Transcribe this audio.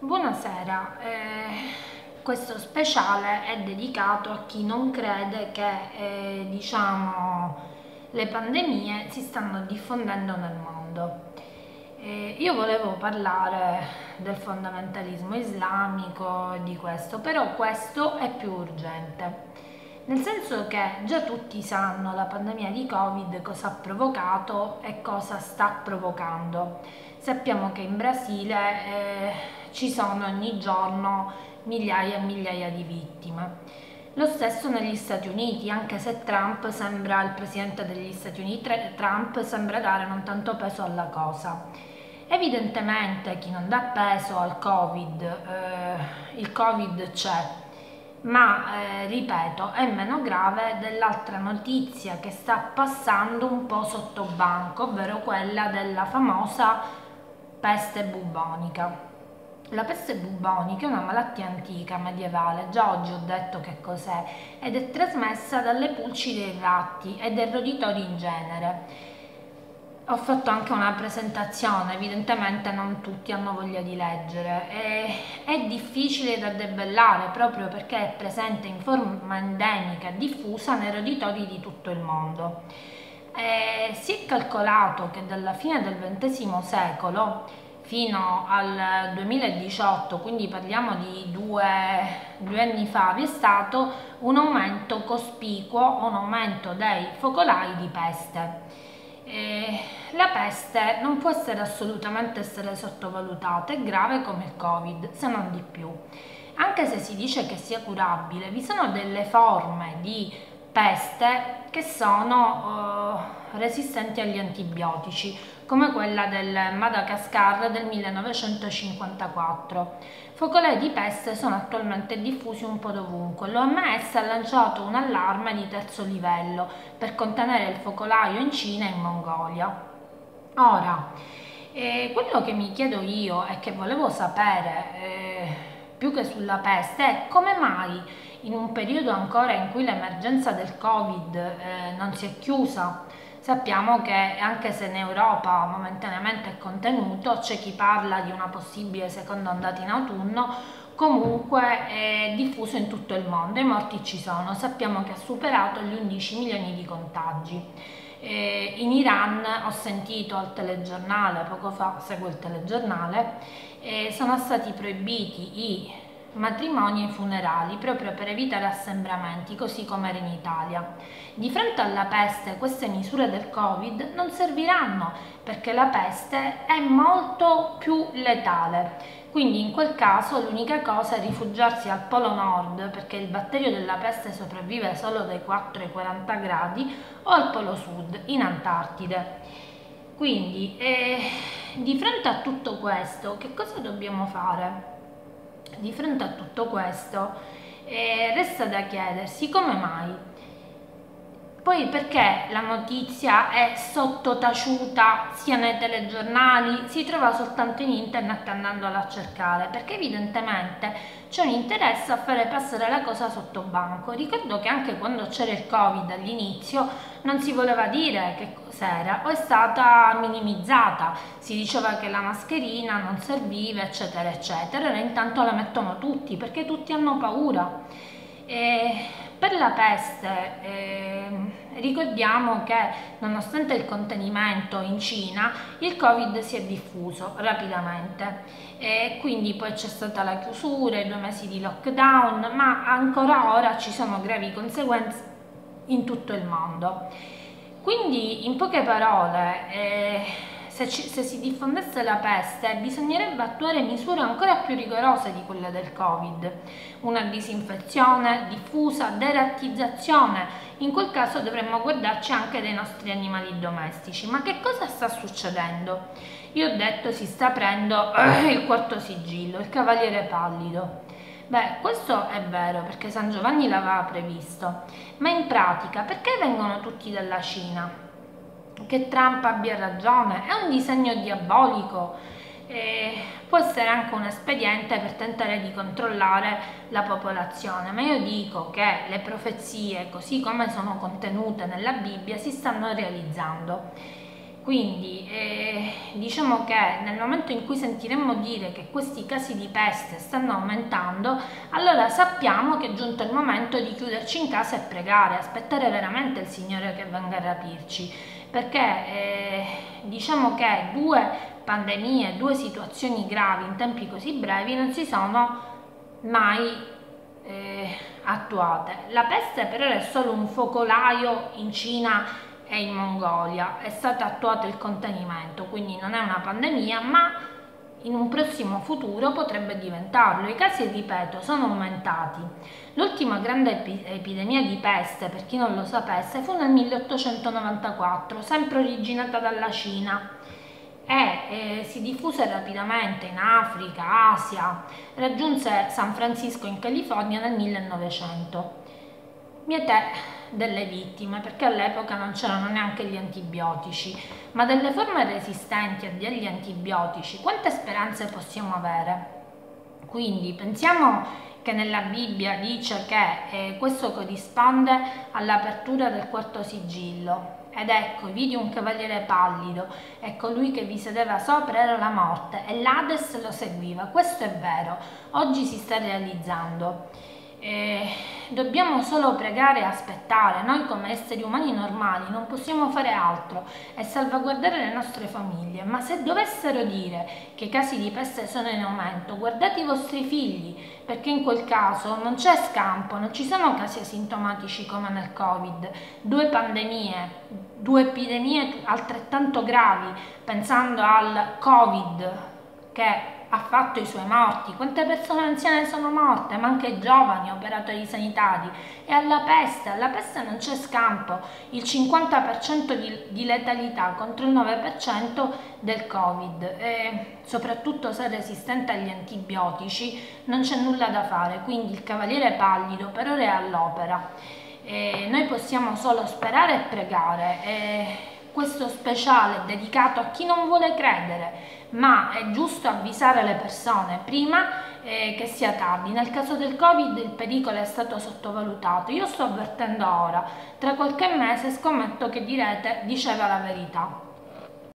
Buonasera, questo speciale è dedicato a chi non crede che le pandemie si stanno diffondendo nel mondo. Io volevo parlare del fondamentalismo islamico e di questo, però questo è più urgente. Nel senso che già tutti sanno la pandemia di Covid cosa ha provocato e cosa sta provocando. Sappiamo che in Brasile ci sono ogni giorno migliaia e migliaia di vittime. Lo stesso negli Stati Uniti, anche se il presidente degli Stati Uniti, Trump sembra dare non tanto peso alla cosa. Evidentemente chi non dà peso al Covid, il Covid c'è, ma ripeto, è meno grave dell'altra notizia che sta passando un po' sotto banco, ovvero quella della famosa peste bubonica. La peste bubonica è una malattia antica, medievale, già oggi ho detto che cos'è, ed è trasmessa dalle pulci dei ratti e dai roditori in genere. Ho fatto anche una presentazione, evidentemente non tutti hanno voglia di leggere. È difficile da debellare proprio perché è presente in forma endemica e diffusa nei roditori di tutto il mondo. Si è calcolato che dalla fine del XX secolo fino al 2018, quindi parliamo di due anni fa, vi è stato un aumento cospicuo, un aumento dei focolai di peste. La peste non può assolutamente essere sottovalutata, è grave come il Covid, se non di più. Anche se si dice che sia curabile, vi sono delle forme di peste che sono resistenti agli antibiotici, come quella del Madagascar del 1954. Focolai di peste sono attualmente diffusi un po' dovunque. L'OMS ha lanciato un allarme di terzo livello per contenere il focolaio in Cina e in Mongolia. Ora, quello che mi chiedo io e che volevo sapere, più che sulla peste, è come mai in un periodo ancora in cui l'emergenza del Covid non si è chiusa. Sappiamo che anche se in Europa momentaneamente è contenuto, c'è chi parla di una possibile seconda ondata in autunno, comunque è diffuso in tutto il mondo, i morti ci sono, sappiamo che ha superato gli 11 milioni di contagi. In Iran ho sentito al telegiornale, poco fa seguo il telegiornale, sono stati proibiti i matrimoni e i funerali proprio per evitare assembramenti, così come era in Italia. Di fronte alla peste queste misure del Covid non serviranno perché la peste è molto più letale. Quindi in quel caso l'unica cosa è rifugiarsi al Polo Nord perché il batterio della peste sopravvive solo dai 4 ai 40 gradi o al Polo Sud in Antartide. Quindi di fronte a tutto questo che cosa dobbiamo fare? Di fronte a tutto questo resta da chiedersi come mai. Poi perché la notizia è sottotaciuta sia nei telegiornali, si trova soltanto in internet andandola a cercare, perché evidentemente c'è un interesse a fare passare la cosa sotto banco. Ricordo che anche quando c'era il Covid all'inizio non si voleva dire che cos'era o è stata minimizzata, si diceva che la mascherina non serviva eccetera eccetera, e intanto la mettono tutti perché tutti hanno paura. Per la peste ricordiamo che nonostante il contenimento in Cina il Covid si è diffuso rapidamente e quindi poi c'è stata la chiusura, i 2 mesi di lockdown, ma ancora ora ci sono gravi conseguenze in tutto il mondo. Quindi in poche parole se si diffondesse la peste bisognerebbe attuare misure ancora più rigorose di quelle del Covid, una disinfezione diffusa, derattizzazione, in quel caso dovremmo guardarci anche dei nostri animali domestici. Ma che cosa sta succedendo? Io ho detto si sta aprendo il quarto sigillo, il cavaliere pallido. Beh, questo è vero perché San Giovanni l'aveva previsto, ma in pratica perché vengono tutti dalla Cina? Che Trump abbia ragione, è un disegno diabolico, può essere anche un espediente per tentare di controllare la popolazione, ma io dico che le profezie, così come sono contenute nella Bibbia, si stanno realizzando. Quindi diciamo che nel momento in cui sentiremmo dire che questi casi di peste stanno aumentando, allora sappiamo che è giunto il momento di chiuderci in casa e pregare, aspettare veramente il Signore che venga a rapirci, perché diciamo che due pandemie, due situazioni gravi in tempi così brevi non si sono mai attuate. La peste per ora è solo un focolaio in Cina e in Mongolia, è stato attuato il contenimento, quindi non è una pandemia, ma in un prossimo futuro potrebbe diventarlo. I casi, ripeto, sono aumentati. L'ultima grande epidemia di peste, per chi non lo sapesse, fu nel 1894, sempre originata dalla Cina e si diffuse rapidamente in Africa, Asia, raggiunse San Francisco in California nel 1900. Miete delle vittime, perché all'epoca non c'erano neanche gli antibiotici, ma delle forme resistenti agli antibiotici, quante speranze possiamo avere? Quindi pensiamo che nella Bibbia dice che questo corrisponde all'apertura del quarto sigillo. Ed ecco, vidi un cavaliere pallido e colui che vi sedeva sopra era la morte e l'Ades lo seguiva. Questo è vero, oggi si sta realizzando. Dobbiamo solo pregare e aspettare. Noi come esseri umani normali non possiamo fare altro e salvaguardare le nostre famiglie, ma se dovessero dire che i casi di peste sono in aumento, guardate i vostri figli, perché in quel caso non c'è scampo, non ci sono casi asintomatici come nel Covid, due pandemie, due epidemie altrettanto gravi, pensando al Covid che ha fatto i suoi morti, quante persone anziane sono morte, ma anche giovani, operatori sanitari, e alla peste non c'è scampo, il 50% di letalità contro il 9% del Covid, e soprattutto se resistente agli antibiotici non c'è nulla da fare, quindi il cavaliere pallido per ora è all'opera. Noi possiamo solo sperare e pregare. Questo speciale è dedicato a chi non vuole credere, ma è giusto avvisare le persone prima che sia tardi. Nel caso del Covid il pericolo è stato sottovalutato. Io sto avvertendo ora, tra qualche mese scommetto che direte diceva la verità.